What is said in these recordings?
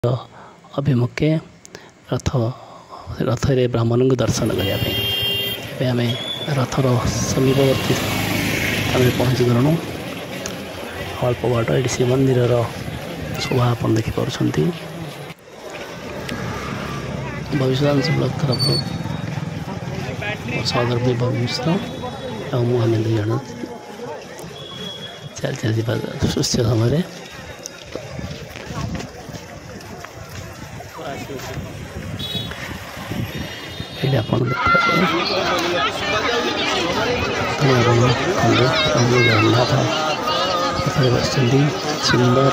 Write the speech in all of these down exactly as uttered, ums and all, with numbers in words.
अभिमुखे रथ रथ रे ब्राह्मण को दर्शन करने आम रथर समीपवर्ती स्थान पहुँची गलु। अल्प बाट ये श्रीमंदिर शोभा आप देखिपुं। बोब्बysudhanshu ब्लॉग तरफ सौदर्भी भविष्य और मुझे दुई जन चल चल सुस्थ समय ये आप जगन्नाथ बस सुंदर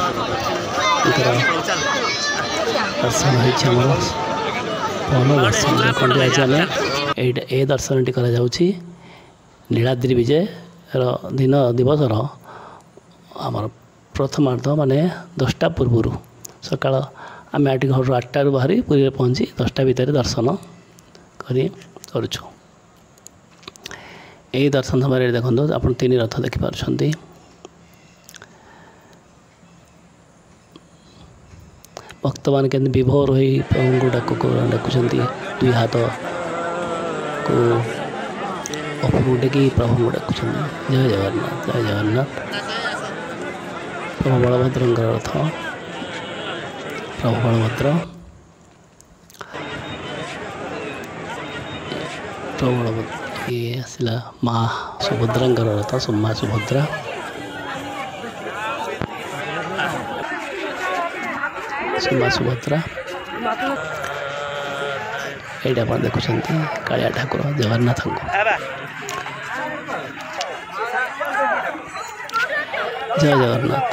दर्शन होमर भल दर्शन देखते आज आम ये दर्शन टी करा नीलाद्रि विजय दिन दिवस आमर प्रथमार्ध माने दसटा पूर्व सका आम आठ घर आठटार बाहरी पुरी पहुँची दसटा भितर दर्शन करुचु। यही दर्शन समय देखो आप तीन रथ देखिपुं। भक्त मान के विभोर हो प्रभु को डाक डाकुंट दुई हाथ को उपरू टेकी प्रभु को डाकुंट जय जगन्नाथ जय जगन्नाथ। प्रभु बलभद्र रथ प्रभु बलभद्र प्रभु बलभद्र ये आसला माँ सुभद्रा रथ माँ सुभद्रा माँ सुभद्रा ये आप देखुं कालिया ठाकुर जगन्नाथ को जय जगन्नाथ।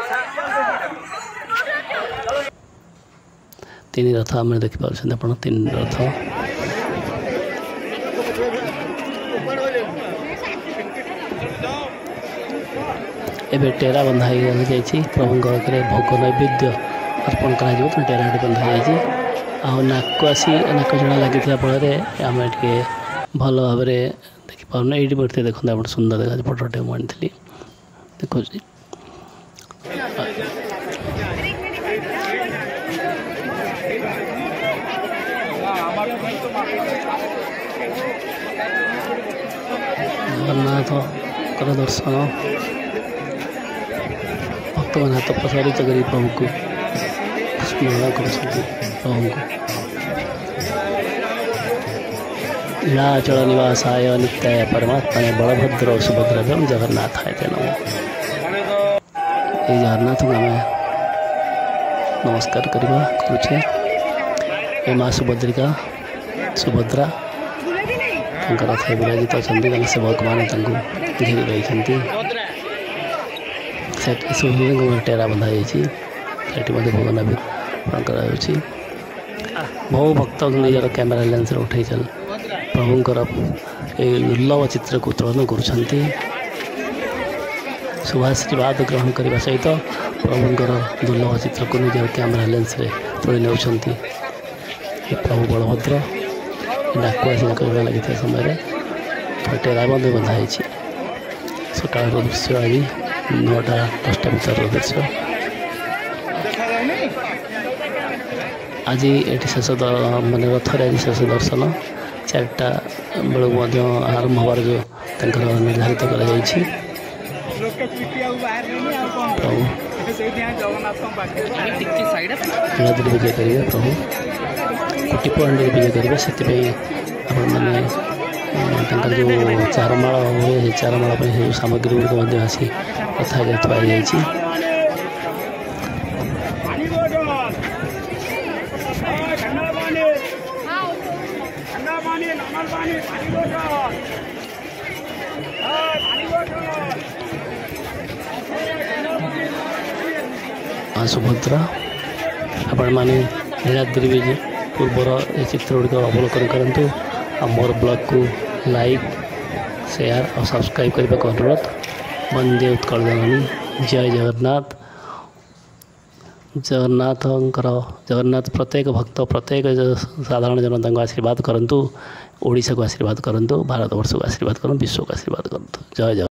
तीन रथ आम देखिपुं आप तीन रथ एवं टेरा बंधा जाइए प्रभु भोग नैवेद्य अर्पण कर टेरा बंधा जाइए नाक आसी नाक जड़ा लगी फल आम टे भल भाव देखी पार्न ये मूर्ति देखते आप सुंदर देखा फोटोटे मुझे देखो जगन्नाथ कर दर्शन भक्त मैंने हाथ प्रसारित कर प्रभु को स्मरण कर प्रभु को नीलाचल निवासाय नित्याय परमात्मा बलभद्र सुभद्रा जगन्नाथाय ते नमः। ये जगन्नाथ को आम नमस्कार करवा करुचे। ये माँ सुभद्रिका सुभद्रा रथ विराजित अच्छा सेवक मैंने घेरी रही टेरा बंधा जाइए भोग नैवेद्य कर बहु भक्त निजर कैमेरा लेंस उठे चल प्रभुंर दुर्लभ चित्र को उत्तोलन कर शुभाशीर्वाद ग्रहण करने सहित प्रभुंर दुर्लभ चित्र को निजर कैमेरा लेंस तोड़ी नौ प्रभु बलभद्र डाक आसा लगी समय टेरा बंध बंधाई सका दृश्य आज नौटा दसटा भर दृश्य आज ये शेष मान रथर आज शेष दर्शन चार्टा बेलू आरंभ हबार जो निर्धारित कर प्रभु नीलाद्रि विजय करेंगे प्रभु कोटि पॉइंट विजय करेंगे से मैंने जो चारमाला हुए चारमाला जो सामग्री गुड़िक आसी कथा थी सुभद्रा आपण मैंने नीलाद्रि विजय पूर्वर ये चित्र गुड़िक अवलोकन करूँ और मोर ब्लॉग को लाइक शेयर और सब्सक्राइब करने को अनुरोध। वंदे उत्कल जननी जय जगन्नाथ। जगन्नाथ जगन्नाथ प्रत्येक भक्त प्रत्येक साधारण जनता को आशीर्वाद करूँ। ओडिशा को आशीर्वाद करूँ। भारत वर्ष को आशीर्वाद करूँ। विश्व को आशीर्वाद करूँ। जय जगन्नाथ।